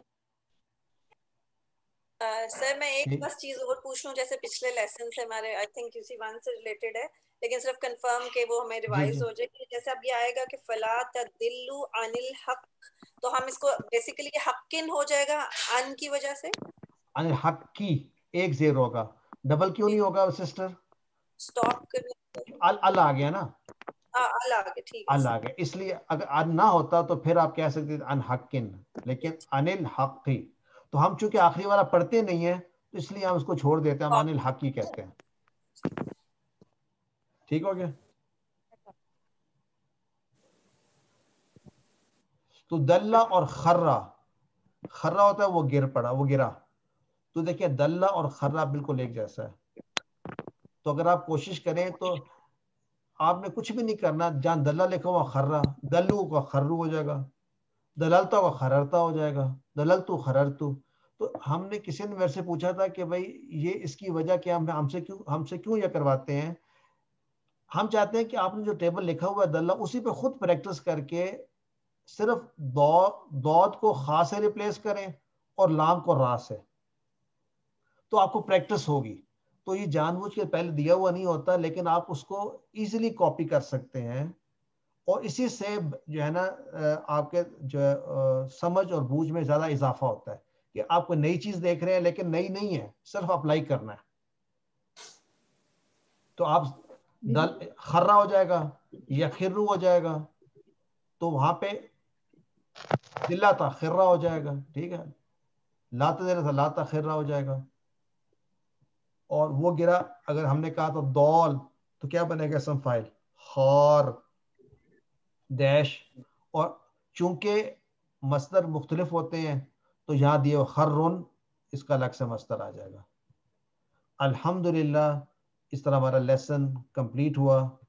सर मैं एक ठीक. बस चीज और पूछ लूं, जैसे पिछले लेसन से हमारे आई थिंक किसी वन से रिलेटेड है, लेकिन सिर्फ कंफर्म के वो हमें जी रिवाइज जी हो जाए कि जैसे अब ये आएगा कि फला तदिल्लु अनिल हक, तो हम इसको बेसिकली हक्किन हो जाएगा अन की वजह से. अनिल हक की एक जेर होगा, डबल क्यों नहीं होगा सिस्टर? स्टॉप करने अल अल आ गया ना, हाँ अल आ गया. ठीक है अल सर. आ गया, इसलिए अगर अन ना होता तो फिर आप कह सकते थे अन हक्किन, लेकिन अनिल हक्की, तो हम चूंकि आखिरी वाला पढ़ते नहीं है तो इसलिए हम उसको छोड़ देते हैं, हम अनिल हक्की कहते हैं. ठीक हो गया. तो दल्ला और खर्रा, खर्रा होता है वो गिर पड़ा, वो गिरा. तो देखिए दल्ला और खर्रा बिल्कुल एक जैसा है. तो अगर आप कोशिश करें तो आपने कुछ भी नहीं करना, जहां दल्ला लिखा हुआ खर्रा, दल्लू का खर्रू हो जाएगा, दललता का खररता हो जाएगा, दललतु खररतु. तो हमने किसी ने मेरे से पूछा था कि भाई ये इसकी वजह क्या, हम हमसे क्यों हमसे क्यों ये करवाते हैं. हम चाहते हैं कि आपने जो टेबल लिखा हुआ है दल्ला, उसी पे खुद प्रैक्टिस करके सिर्फ दौ दौद को खा से रिप्लेस करें और लाम को रा से, तो आपको प्रैक्टिस होगी. तो ये जानबूझ के पहले दिया हुआ नहीं होता, लेकिन आप उसको इजीली कॉपी कर सकते हैं, और इसी से जो है ना आपके जो है समझ और बूझ में ज्यादा इजाफा होता है कि आप कोई नई चीज देख रहे हैं लेकिन नई नहीं है, सिर्फ अप्लाई करना है. तो आप दल खर्रा हो जाएगा या खिर्रू हो जाएगा, तो वहां पे दिल्लाता खिर्रा हो जाएगा. ठीक है, लाता दे रहा था लाता खिर्रा हो जाएगा. और वो गिरा, अगर हमने कहा तो दौल, तो क्या बनेगा इसम फाइल खार डैश. और चूंकि मस्दर मुख्तलिफ होते हैं तो यहाँ दिए खर्रुन, इसका अलग से मस्दर आ जाएगा. अल्हम्दुलिल्लाह, इस तरह हमारा लेसन कंप्लीट हुआ.